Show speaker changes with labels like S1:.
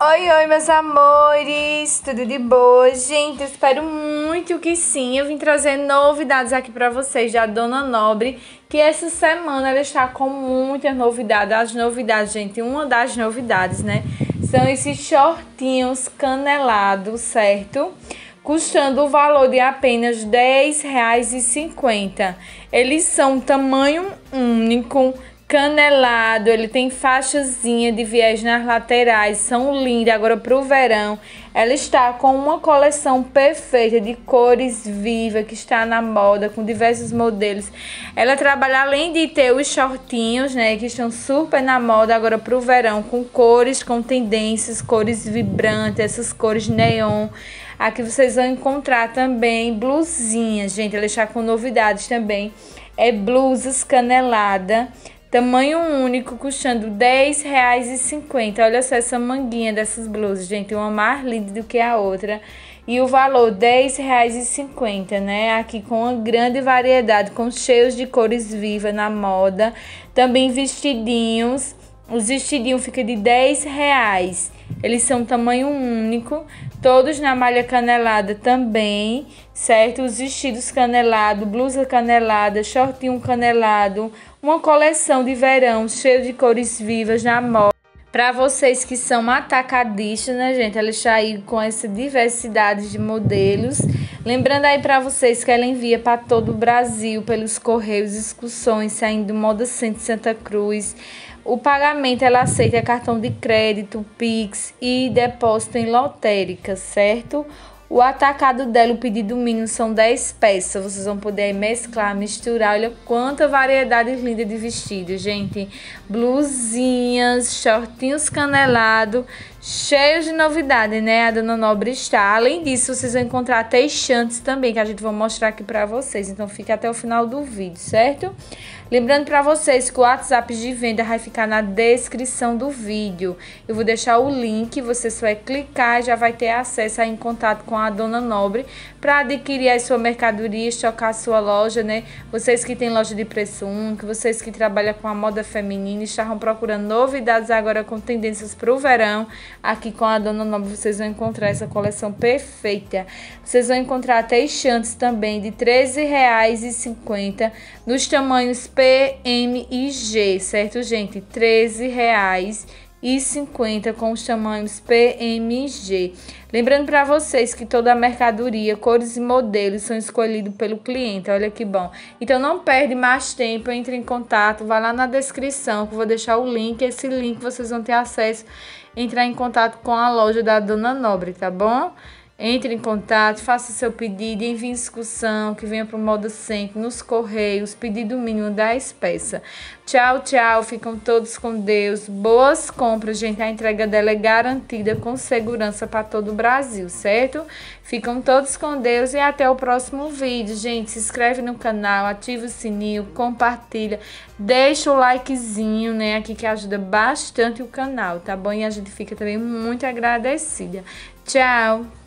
S1: Oi, oi, meus amores, tudo de boa? Gente, eu espero muito que sim. Eu vim trazer novidades aqui pra vocês da Dona Nobre, que essa semana ela está com muitas novidades. As novidades, gente, uma das novidades, né, são esses shortinhos canelados, certo? Custando o valor de apenas R$10,50. Eles são tamanho único, canelado, ele tem faixazinha de viés nas laterais, são lindas. Agora pro verão, ela está com uma coleção perfeita de cores vivas que está na moda, com diversos modelos. Ela trabalha, além de ter os shortinhos, né, que estão super na moda agora pro verão, com cores, com tendências, cores vibrantes, essas cores neon. Aqui vocês vão encontrar também blusinhas, gente, ela está com novidades também. É blusas canelada, tamanho único, custando R$10,50. Olha só essa manguinha dessas blusas, gente. Uma mais linda do que a outra. E o valor R$10,50, né? Aqui com uma grande variedade, com cheios de cores vivas na moda. Também vestidinhos. Os vestidinhos ficam de R$10. Eles são tamanho único, todos na malha canelada também, certo? Os vestidos canelados, blusa canelada, shortinho canelado, uma coleção de verão cheia de cores vivas na moda. Para vocês que são atacadistas, né, gente? Ela está aí com essa diversidade de modelos. Lembrando aí para vocês que ela envia para todo o Brasil, pelos correios, excursões, saindo do Moda Center Santa Cruz. O pagamento ela aceita cartão de crédito, Pix e depósito em lotérica, certo? O atacado dela, o pedido mínimo são 10 peças. Vocês vão poder mesclar, misturar. Olha quanta variedade linda de vestidos, gente. Blusinhas, shortinhos canelados, cheios de novidade, né? A Dona Nobre está. Além disso, vocês vão encontrar texantes também, que a gente vai mostrar aqui pra vocês. Então, fica até o final do vídeo, certo? Lembrando para vocês que o WhatsApp de venda vai ficar na descrição do vídeo. Eu vou deixar o link, você só vai clicar e já vai ter acesso a em contato com a Dona Nobre para adquirir a sua mercadoria, estocar a sua loja, né? Vocês que têm loja de preço único, vocês que trabalham com a moda feminina, estavam procurando novidades agora com tendências para o verão. Aqui com a Dona Nobre vocês vão encontrar essa coleção perfeita. Vocês vão encontrar texantes também de R$13,50 nos tamanhos P, M e G, certo, gente? R$13,50 com os tamanhos P, M e G. Lembrando para vocês que toda a mercadoria, cores e modelos são escolhidos pelo cliente. Olha que bom. Então não perde mais tempo, entre em contato, vai lá na descrição que eu vou deixar o link. Esse link vocês vão ter acesso, entrar em contato com a loja da Dona Nobre, tá bom? Entre em contato, faça seu pedido, envie excursão, que venha para o Moda Center, nos correios, pedido mínimo 10 peças. Tchau, tchau, ficam todos com Deus. Boas compras, gente, a entrega dela é garantida com segurança para todo o Brasil, certo? Ficam todos com Deus e até o próximo vídeo, gente. Se inscreve no canal, ativa o sininho, compartilha, deixa o likezinho, né, aqui que ajuda bastante o canal, tá bom? E a gente fica também muito agradecida. Tchau!